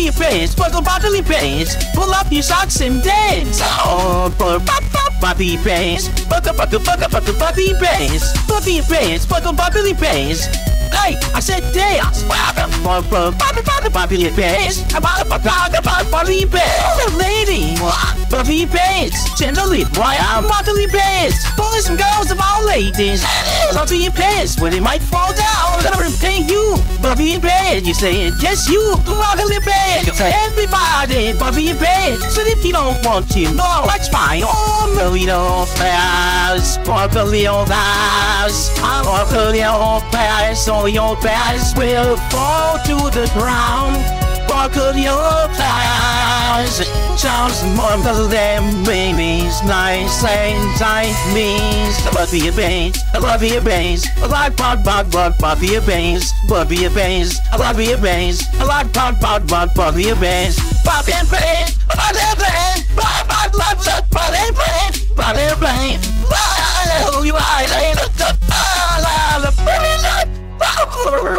your pants, buckle bodily pants. Pull up your socks and dance. Oh, Bobby pants. Buckle Bobby pants. Buckle your pants, buckle bodily pants. Hey, I said dance. Bobby pants. Bobby pants. Lady, Bobby pants. Gently, why I'm bodily pants. Boys and girls of all ladies. Bobby pants, when it might fall down. I'm gonna pay you. Bobby pants, you say yes, you. Bobby pants. Everybody, Bobby pants. So if you don't want to, no, that's fine. Oh, Melino Pass. Bobby Pass. Bobby Pass. All your pass will fall to the ground. Buckle your pass. Sounds more than babies. Nice and tight means. I love your bass. I love your bass. I like Bobby your bass. Bobby your bass. I love your bass. I like Bobby your bass. Bobby and bass. Bobby and bass. Bobby loves it. Bobby and bass. Bobby and bass. You are the